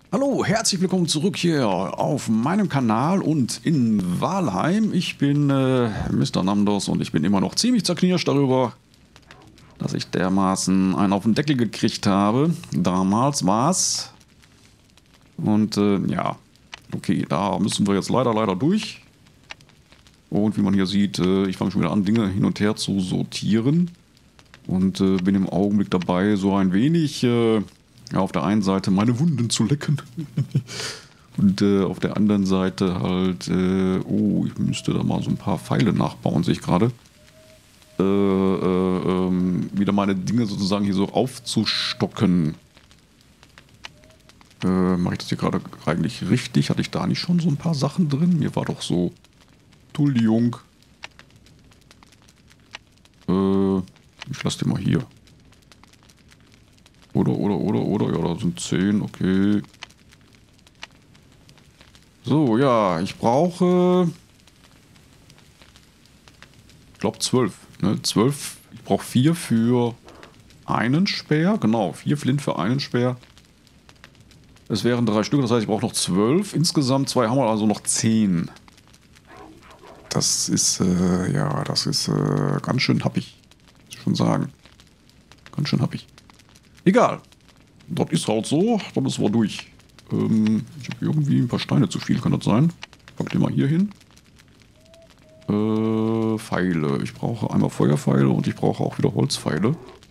Hallo, herzlich willkommen zurück hier auf meinem Kanal und in Valheim. Ich bin Mr. Namdos und ich bin immer noch ziemlich zerknirscht darüber, dass ich dermaßen einen auf den Deckel gekriegt habe. Damals war's. Und ja, okay, da müssen wir jetzt leider durch. Und wie man hier sieht, ich fange schon wieder an, Dinge hin und her zu sortieren. Und bin im Augenblick dabei, so ein wenig... ja, auf der einen Seite meine Wunden zu lecken und auf der anderen Seite halt, oh, ich müsste da mal so ein paar Pfeile nachbauen, sehe ich gerade. Wieder meine Dinge sozusagen hier so aufzustocken. Mache ich das hier gerade eigentlich richtig? Hatte ich da nicht schon so ein paar Sachen drin? Mir war doch so, Entschuldigung. Ich lasse den mal hier. Oder, ja, da sind 10, okay. So, ja, ich brauche... Ich glaube 12. Ne? 12, ich brauche 4 für einen Speer. Genau, 4 Flint für einen Speer. Es wären 3 Stück, das heißt, ich brauche noch 12. Insgesamt 2 Hammer, also noch 10. Das ist, ja, das ist ganz schön happig. Muss ich schon sagen. Ganz schön happig. Egal. Das ist halt so. Dann ist wir durch. Ich habe irgendwie ein paar Steine zu viel. Kann das sein? Pack den mal hier hin. Pfeile. Ich brauche einmal Feuerpfeile und ich brauche auch wieder Holzpfeile.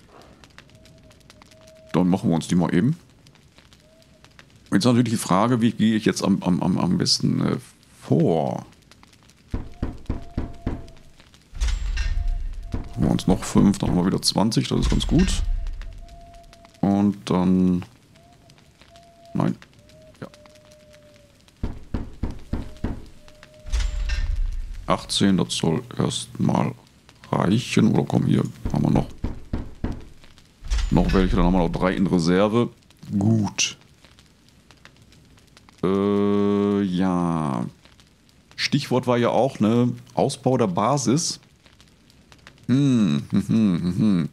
Dann machen wir uns die mal eben. Jetzt natürlich die Frage, wie gehe ich jetzt am besten vor? Haben wir uns noch 5, dann haben wir wieder 20. Das ist ganz gut. Und dann... Nein. Ja. 18, das soll erstmal reichen. Oder komm, hier haben wir noch welche. Dann haben wir noch 3 in Reserve. Gut. Ja. Stichwort war ja auch, ne? Ausbau der Basis. Denn,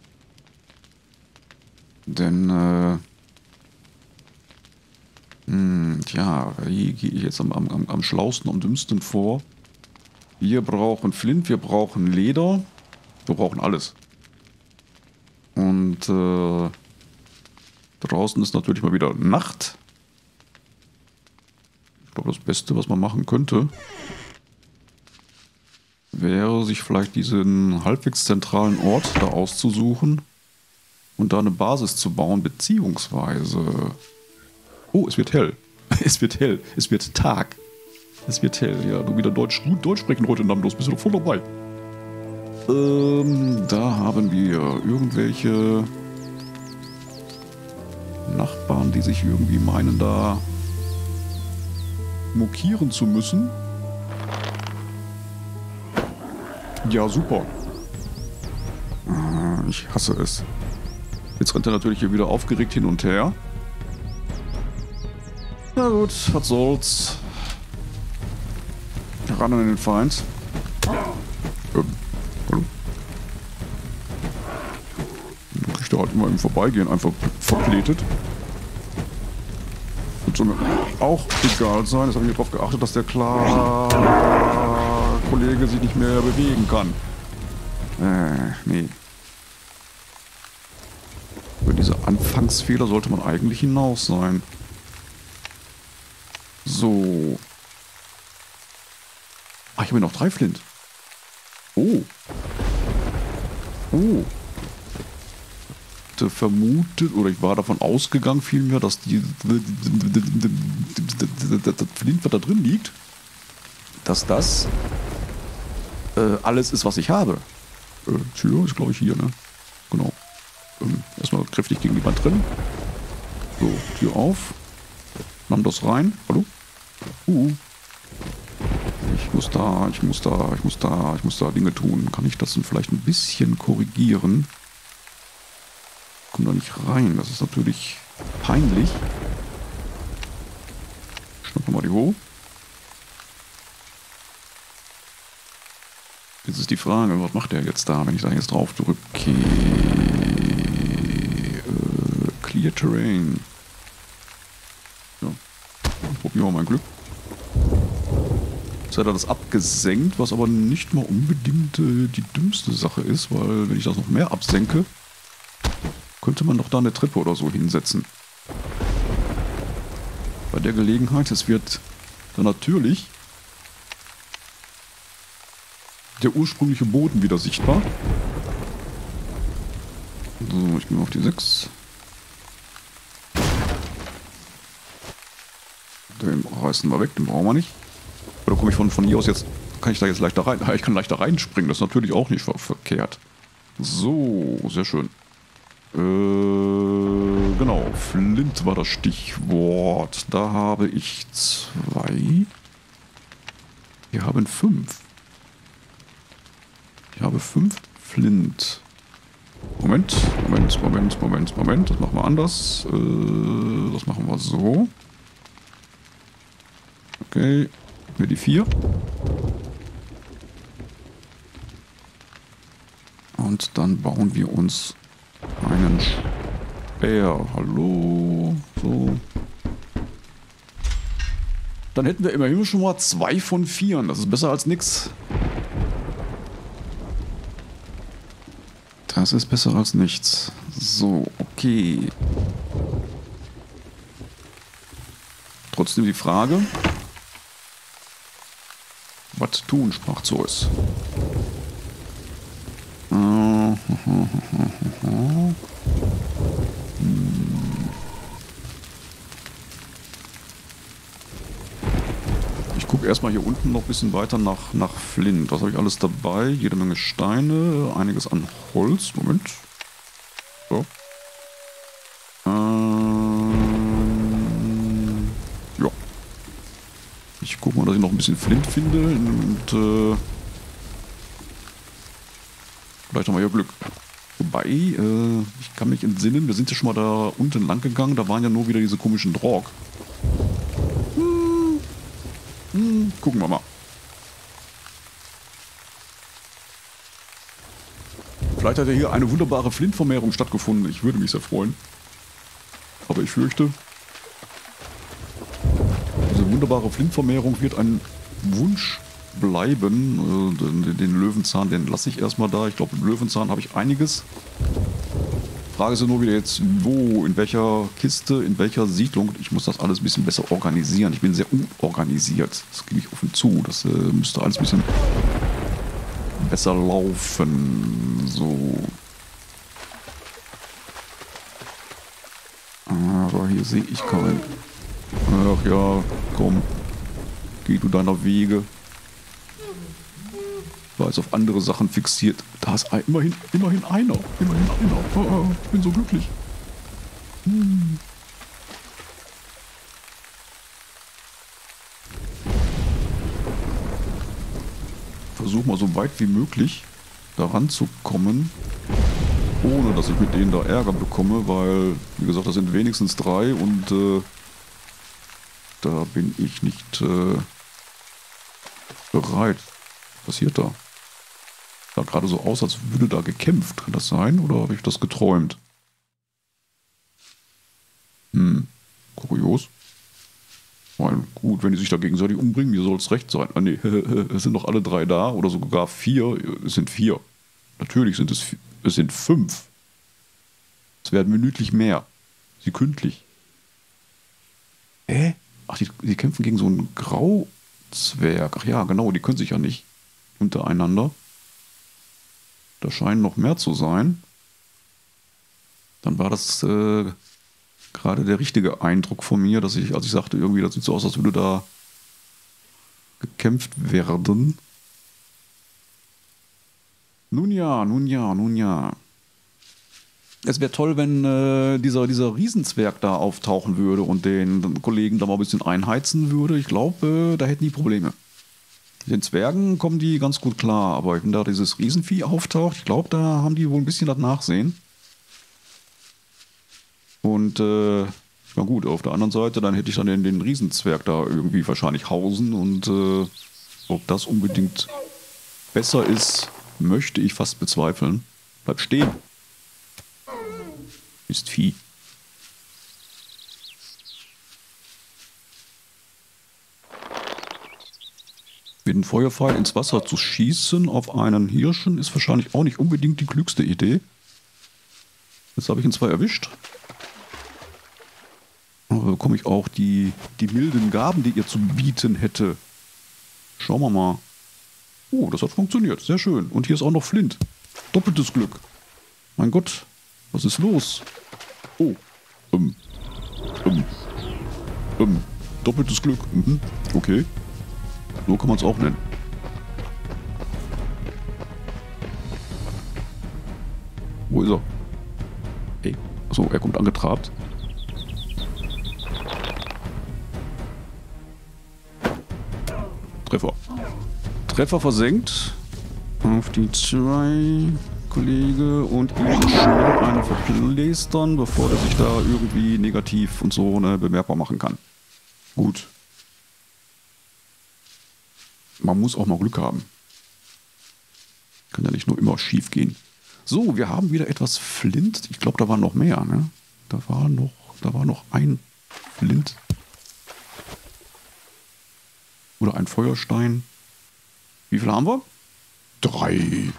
tja, hier gehe ich jetzt am schlausten, am dümmsten vor. Wir brauchen Flint, wir brauchen Leder, wir brauchen alles. Und draußen ist natürlich mal wieder Nacht. Ich glaube, das Beste, was man machen könnte, wäre, sich vielleicht diesen halbwegs zentralen Ort da auszusuchen und da eine Basis zu bauen, beziehungsweise... Oh, es wird hell. Es wird hell. Es wird Tag. Es wird hell. Ja, du wieder gut Deutsch sprechen heute, Namdos. Bist du doch voll dabei. Da haben wir irgendwelche Nachbarn, die sich irgendwie meinen, da mokieren zu müssen. Ja, super. Ich hasse es. Jetzt rennt er natürlich hier wieder aufgeregt hin und her. Na gut, was soll's. Ran an den Feind. Hallo? Dann kriegt er halt immer im Vorbeigehen einfach verkletet. Wird so mir auch egal sein. Jetzt habe ich darauf geachtet, dass der Kollege sich nicht mehr bewegen kann. Nee. Über diese Anfangsfehler sollte man eigentlich hinaus sein. So. Ach, ich habe noch 3 Flint. Oh. Oh. Ich hatte vermutet, oder ich war davon ausgegangen vielmehr, dass das Flint, was da drin liegt, dass das alles ist, was ich habe. Tür ist, glaube ich, hier, ne? Genau. Erstmal kräftig gegen die Wand drin. So, Tür auf. Nahm das rein. Hallo? Ich muss da Dinge tun. Kann ich das denn vielleicht ein bisschen korrigieren? Komm da nicht rein. Das ist natürlich peinlich. Schnappen wir mal die hoch. Jetzt ist die Frage, was macht der jetzt da, wenn ich da jetzt drauf drücke? Clear Terrain. Probieren wir mein Glück. Jetzt hat er das abgesenkt, was aber nicht mal unbedingt die dümmste Sache ist, weil wenn ich das noch mehr absenke, könnte man doch da eine Treppe oder so hinsetzen. Bei der Gelegenheit, es wird dann natürlich der ursprüngliche Boden wieder sichtbar. So, ich gehe mal auf die 6. Den reißen wir weg, den brauchen wir nicht. Oder komme ich von hier aus jetzt, kann ich da jetzt leichter rein? Ich kann leichter reinspringen, das ist natürlich auch nicht verkehrt. So, sehr schön. Genau, Flint war das Stichwort. Da habe ich 2. Wir haben 5. Ich habe 5 Flint. Moment. Das machen wir anders. Das machen wir so. Okay. Hier die 4. Und dann bauen wir uns einen Speer. Hallo. So. Dann hätten wir immerhin schon mal 2 von 4. Das ist besser als nix. Das ist besser als nichts. So, okay. Trotzdem die Frage. Was tun, sprach Zeus. Ich gucke erstmal hier unten noch ein bisschen weiter nach Flint. Was habe ich alles dabei? Jede Menge Steine, einiges an Holz. Moment. So. Ja. Ich gucke mal, dass ich noch ein bisschen Flint finde und vielleicht haben wir ja Glück. Wobei, ich kann mich entsinnen, wir sind ja schon mal da unten lang gegangen, da waren ja nur wieder diese komischen Drog. Gucken wir mal. Vielleicht hat ja hier eine wunderbare Flintvermehrung stattgefunden. Ich würde mich sehr freuen. Aber ich fürchte, diese wunderbare Flintvermehrung wird ein Wunsch bleiben. Den Löwenzahn, den lasse ich erstmal da. Ich glaube, im Löwenzahn habe ich einiges. Frage ist ja nur wieder jetzt, wo, in welcher Kiste, in welcher Siedlung. Ich muss das alles ein bisschen besser organisieren. Ich bin sehr unorganisiert. Das gebe ich offen zu. Das müsste alles ein bisschen besser laufen. So. Aber hier sehe ich keinen. Ach ja, komm. Geh du deiner Wege. War jetzt auf andere Sachen fixiert. Da ist immerhin einer. Oh, ich bin so glücklich. Versuch mal so weit wie möglich daran zu kommen, ohne dass ich mit denen da Ärger bekomme, weil, wie gesagt, das sind wenigstens 3 und da bin ich nicht bereit. Was passiert da? Sah gerade so aus, als würde da gekämpft. Kann das sein? Oder habe ich das geträumt? Kurios. Weil, gut, wenn die sich da gegenseitig umbringen, mir soll es recht sein. Ah, nee, es sind doch alle 3 da. Oder sogar 4. Es sind 4. Natürlich sind es 5. Es werden minütlich mehr. Sekündlich. Ach, die kämpfen gegen so einen Grauzwerg. Ach ja, genau, die können sich ja nicht untereinander. Da scheinen noch mehr zu sein. Dann war das gerade der richtige Eindruck von mir, dass als ich sagte, irgendwie, das sieht so aus, als würde da gekämpft werden. Nun ja. Es wäre toll, wenn dieser Riesenzwerg da auftauchen würde und den Kollegen da mal ein bisschen einheizen würde. Ich glaube, da hätten die Probleme. Mit den Zwergen kommen die ganz gut klar, aber wenn da dieses Riesenvieh auftaucht, ich glaube, da haben die wohl ein bisschen das Nachsehen. Und, na gut, auf der anderen Seite, dann hätte ich dann den Riesenzwerg da irgendwie wahrscheinlich hausen und ob das unbedingt besser ist, möchte ich fast bezweifeln. Bleib stehen. Ist Vieh. Mit einem Feuerpfeil ins Wasser zu schießen auf einen Hirschen ist wahrscheinlich auch nicht unbedingt die klügste Idee. Jetzt habe ich ihn zwar erwischt. Aber bekomme ich auch die milden Gaben, die ihr zu bieten hätte. Schauen wir mal. Oh, das hat funktioniert. Sehr schön. Und hier ist auch noch Flint. Doppeltes Glück. Mein Gott, was ist los? Oh. Doppeltes Glück. Mhm. Okay. So kann man es auch nennen. Wo ist er? Hey. Achso, er kommt angetrabt. Treffer. Treffer versenkt. Auf die 2, Kollege. Und eben schnell einen verplästern, bevor er sich da irgendwie negativ und so bemerkbar machen kann. Gut. Man muss auch mal Glück haben. Kann ja nicht nur immer schief gehen. So, wir haben wieder etwas Flint. Ich glaube, da waren noch mehr, ne? Da war noch ein Flint. Oder ein Feuerstein. Wie viel haben wir? 3.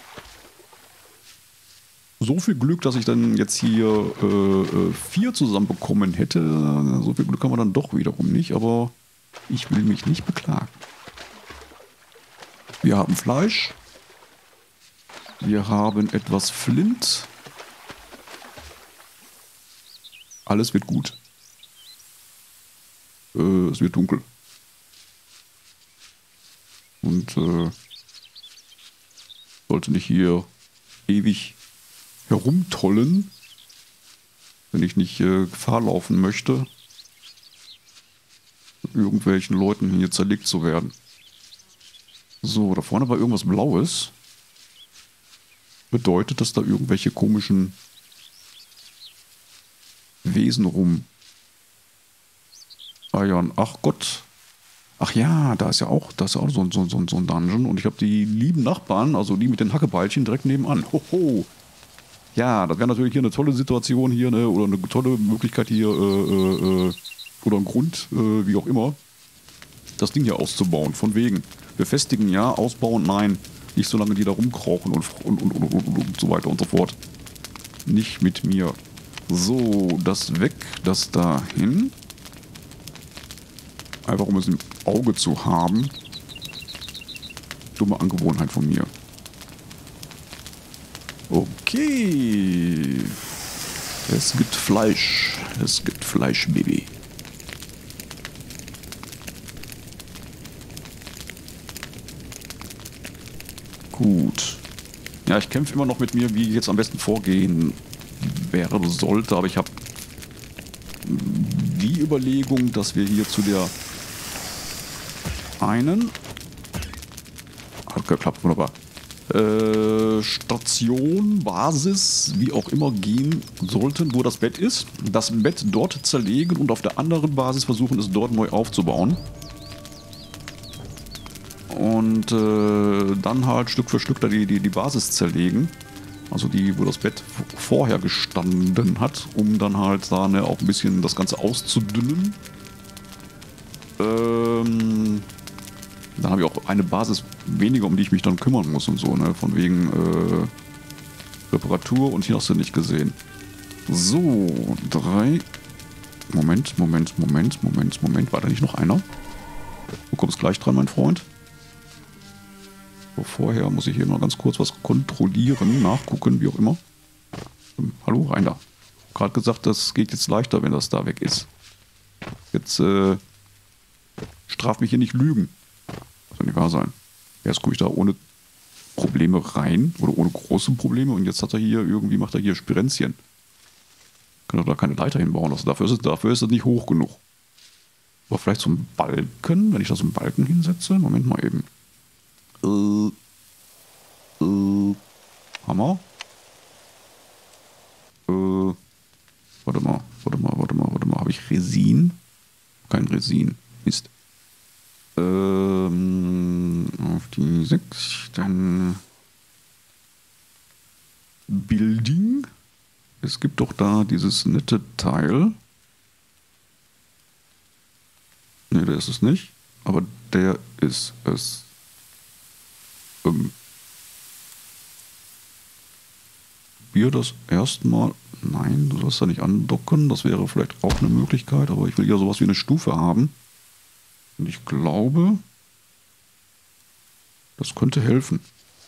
So viel Glück, dass ich dann jetzt hier 4 zusammenbekommen hätte. So viel Glück haben wir dann doch wiederum nicht, aber ich will mich nicht beklagen. Wir haben Fleisch. Wir haben etwas Flint. Alles wird gut. Es wird dunkel. Und sollte nicht hier ewig herumtollen, wenn ich nicht Gefahr laufen möchte, mit irgendwelchen Leuten hier zerlegt zu werden. So, da vorne war irgendwas Blaues. Bedeutet, dass da irgendwelche komischen Wesen rumeiern. Ach Gott. Ach ja, da ist ja auch so ein Dungeon. Und ich habe die lieben Nachbarn, also die mit den Hackebeilchen, direkt nebenan. Hoho. Ja, das wäre natürlich hier eine tolle Situation hier, ne? Oder eine tolle Möglichkeit hier, oder ein Grund, wie auch immer, das Ding hier auszubauen. Von wegen. Befestigen ja, ausbauen nein. Nicht so lange die da rumkrauchen und so weiter und so fort. Nicht mit mir. So, das weg, das dahin. Einfach um es im Auge zu haben. Dumme Angewohnheit von mir. Okay. Es gibt Fleisch. Es gibt Fleisch, Baby. Gut. Ja, ich kämpfe immer noch mit mir, wie ich jetzt am besten vorgehen wäre, sollte, aber ich habe die Überlegung, dass wir hier zu der einen hat geklappt, wunderbar. Station, Basis, wie auch immer gehen sollten, wo das Bett ist. Das Bett dort zerlegen und auf der anderen Basis versuchen, es dort neu aufzubauen. Und dann halt Stück für Stück da die Basis zerlegen. Also die, wo das Bett vorher gestanden hat, um dann halt da auch ein bisschen das Ganze auszudünnen. Dann habe ich auch eine Basis weniger, um die ich mich dann kümmern muss und so, ne? Von wegen Reparatur und hier hast du nicht gesehen. So, 3. Moment. War da nicht noch einer? Du kommst gleich dran, mein Freund. So, vorher muss ich hier mal ganz kurz was kontrollieren, nachgucken, wie auch immer. Hallo, rein da. Gerade gesagt, das geht jetzt leichter, wenn das da weg ist. Jetzt straf mich hier nicht lügen. Das soll nicht wahr sein. Erst gucke ich da ohne Probleme rein oder ohne große Probleme und jetzt hat er hier irgendwie, macht er hier Spirenzchen. Kann doch da keine Leiter hinbauen. Also dafür ist es nicht hoch genug. Aber vielleicht so ein Balken, wenn ich da so einen Balken hinsetze. Moment mal eben. Hammer. Warte mal. Habe ich Resin? Kein Resin. Mist. Auf die 6. Dann Building. Es gibt doch da dieses nette Teil. Ne, da ist es nicht. aber der ist es. Wir das erstmal. Nein, du sollst da nicht andocken. Das wäre vielleicht auch eine Möglichkeit, aber ich will ja sowas wie eine Stufe haben. Und ich glaube, das könnte helfen.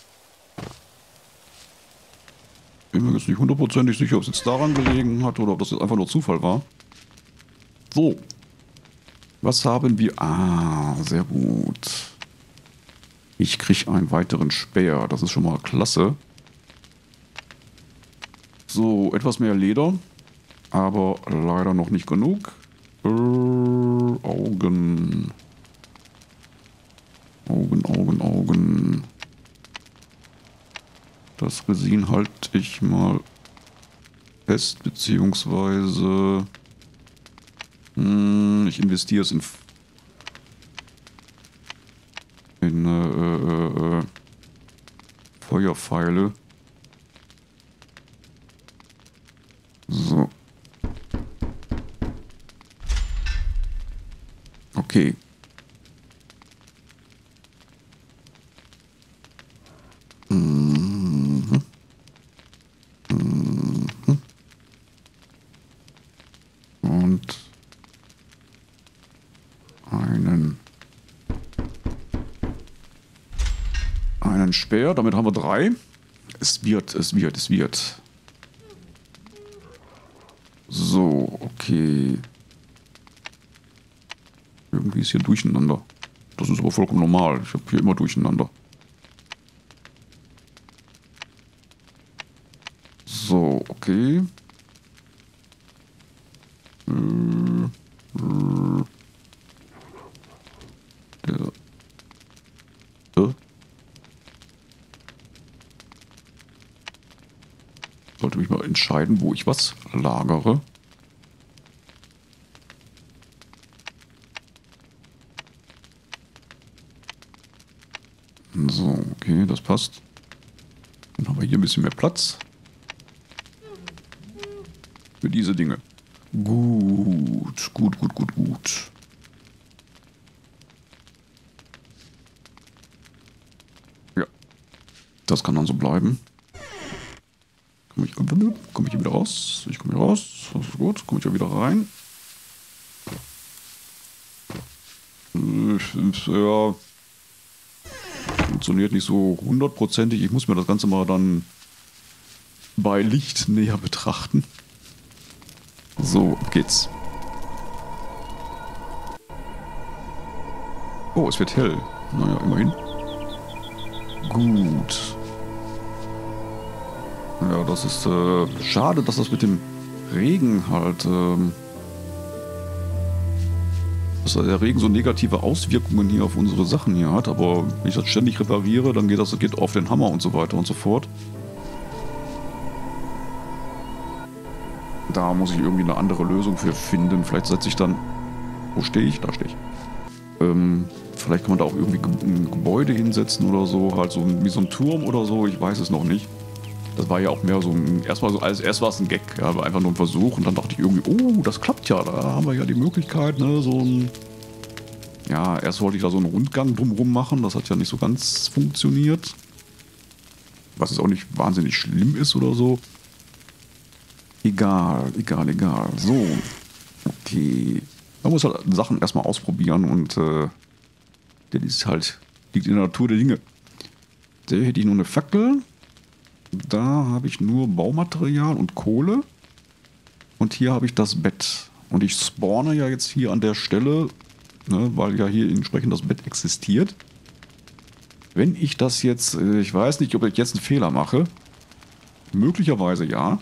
Bin mir jetzt nicht hundertprozentig sicher, ob es jetzt daran gelegen hat oder ob das jetzt einfach nur Zufall war. So. Was haben wir? Ah, sehr gut. Ich kriege einen weiteren Speer. Das ist schon mal klasse. So, etwas mehr Leder. Aber leider noch nicht genug. Augen. Augen. Das Resin halte ich mal fest, beziehungsweise ich investiere es in Feuerpfeile. So. Okay. Und einen Speer, damit haben wir 3. Es wird. So, okay. Irgendwie ist hier durcheinander. Das ist aber vollkommen normal. Ich habe hier immer durcheinander. So, okay. Sollte mich mal entscheiden, wo ich was lagere. So, okay, das passt. Dann haben wir hier ein bisschen mehr Platz. Für diese Dinge. Gut. Ja, das kann dann so bleiben. Komme ich hier wieder raus? Ich komme hier raus. Das ist gut. Komme ich ja wieder rein. Ja. Funktioniert nicht so hundertprozentig. Ich muss mir das Ganze mal dann bei Licht näher betrachten. So, geht's. Oh, es wird hell. Naja, immerhin. Gut. Ja, das ist schade, dass das mit dem Regen halt, dass der Regen so negative Auswirkungen hier auf unsere Sachen hier hat. Aber wenn ich das ständig repariere, dann geht das geht auf den Hammer und so weiter und so fort. Da muss ich irgendwie eine andere Lösung für finden. Vielleicht setze ich dann... Wo stehe ich? Da stehe ich. Vielleicht kann man da auch irgendwie ein Gebäude hinsetzen oder so. Halt so wie so ein Turm oder so. Ich weiß es noch nicht. Das war ja auch mehr so ein... Erst war es ein Gag. Ja, aber einfach nur ein Versuch. Und dann dachte ich irgendwie, oh, das klappt ja. Da haben wir ja die Möglichkeit, ne, so ein... Ja, erst wollte ich da so einen Rundgang drumherum machen. Das hat ja nicht so ganz funktioniert. Was jetzt auch nicht wahnsinnig schlimm ist oder so. Egal. So. Okay. Man muss halt Sachen erstmal ausprobieren und das ist halt, liegt in der Natur der Dinge. Da hätte ich nur eine Fackel. Da habe ich nur Baumaterial und Kohle. Und hier habe ich das Bett. Und ich spawne ja jetzt hier an der Stelle, ne, weil ja hier entsprechend das Bett existiert. Wenn ich das jetzt, ich weiß nicht, ob ich jetzt einen Fehler mache. Möglicherweise ja.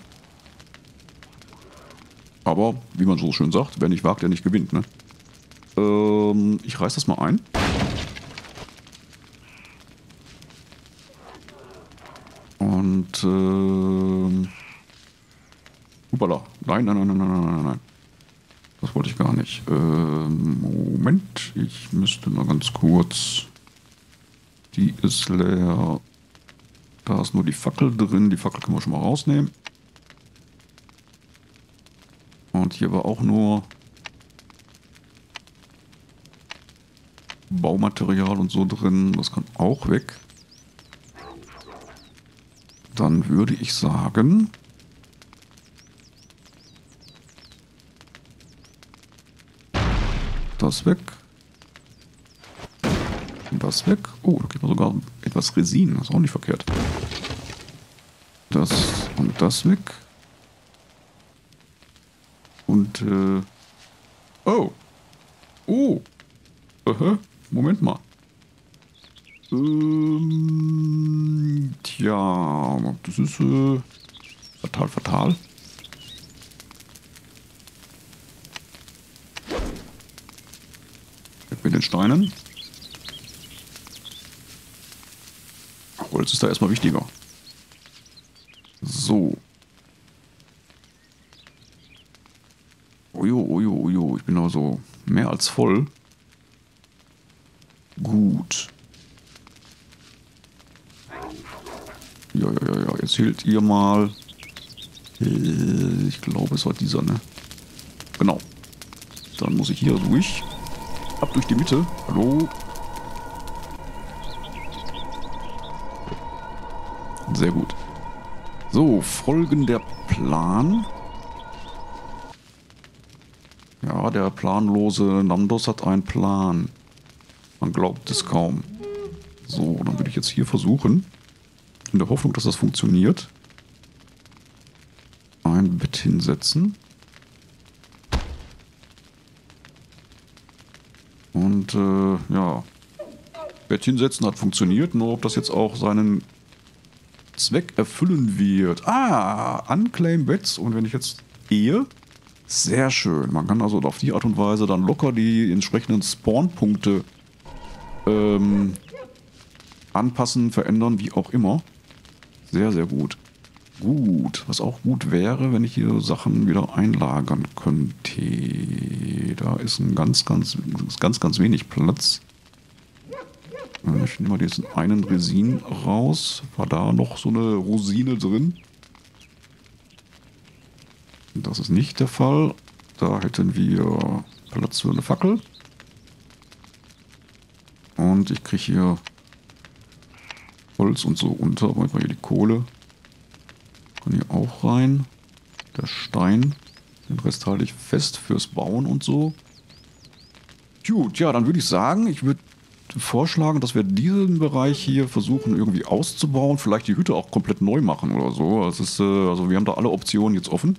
Aber, wie man so schön sagt, wer nicht wagt, der nicht gewinnt, ne? Ich reiß das mal ein. Und, Hoppala. Nein. Das wollte ich gar nicht. Moment, ich müsste mal ganz kurz... Die ist leer. Da ist nur die Fackel drin. Die Fackel können wir schon mal rausnehmen. Und hier war auch nur Baumaterial und so drin. Das kann auch weg. Dann würde ich sagen... Das weg. Und das weg. Oh, da gibt es sogar etwas Resin. Das ist auch nicht verkehrt. Das und das weg. Und, oh. Oh. Moment mal. Tja, das ist, fatal. Mit den Steinen. Holz ist da erstmal wichtiger. So. Ojo. Ich bin also mehr als voll. Gut. Ja. Erzählt ihr mal. Ich glaube, es war dieser, ne? Genau. Dann muss ich hier durch. Ab durch die Mitte. Hallo. Sehr gut. So, folgender Plan. Ja, der planlose Namdos hat einen Plan. Man glaubt es kaum. So, dann würde ich jetzt hier versuchen, in der Hoffnung, dass das funktioniert, ein Bett hinsetzen. Und ja, Bett hinsetzen hat funktioniert, nur ob das jetzt auch seinen Zweck erfüllen wird. Unclaim Beds. Und wenn ich jetzt gehe, sehr schön. Man kann also auf die Art und Weise dann locker die entsprechenden Spawnpunkte anpassen, verändern, wie auch immer. Sehr, sehr gut. Gut. Was auch gut wäre, wenn ich hier Sachen wieder einlagern könnte. Da ist ein ganz wenig Platz. Ich nehme mal diesen einen Resin raus. War da noch so eine Rosine drin? Das ist nicht der Fall. Da hätten wir Platz für eine Fackel. Und ich kriege hier Holz und so unter. Aber hier die Kohle. Kann hier auch rein. Der Stein. Den Rest halte ich fest fürs Bauen und so. Gut, ja, dann würde ich sagen, ich würde vorschlagen, dass wir diesen Bereich hier versuchen irgendwie auszubauen. Vielleicht die Hütte auch komplett neu machen oder so. Es ist, also wir haben da alle Optionen jetzt offen.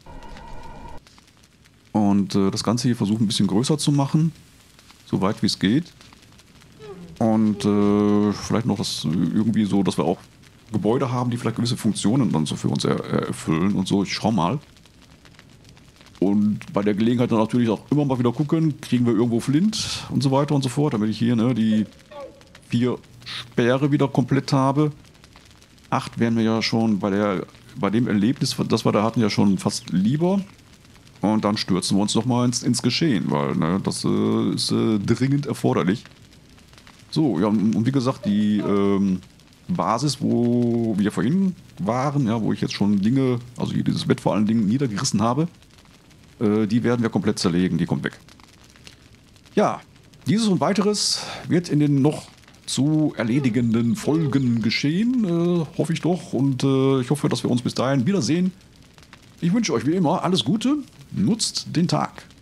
Und das Ganze hier versuchen ein bisschen größer zu machen. So weit wie es geht. Und vielleicht noch das irgendwie so, dass wir auch Gebäude haben, die vielleicht gewisse Funktionen dann so für uns erfüllen und so. Ich schau mal. Und bei der Gelegenheit dann natürlich auch immer mal wieder gucken, kriegen wir irgendwo Flint und so weiter und so fort, damit ich hier die 4 Speere wieder komplett habe. 8 wären wir ja schon bei dem Erlebnis, das wir da hatten, ja schon fast lieber. Und dann stürzen wir uns nochmal ins Geschehen, weil das ist dringend erforderlich. So, ja, und wie gesagt, die Basis, wo wir vorhin waren, ja, wo ich jetzt schon Dinge, also hier dieses Bett vor allen Dingen niedergerissen habe, die werden wir komplett zerlegen, die kommt weg. Ja, dieses und weiteres wird in den noch zu erledigenden Folgen geschehen, hoffe ich doch. Und ich hoffe, dass wir uns bis dahin wiedersehen. Ich wünsche euch wie immer alles Gute, nutzt den Tag.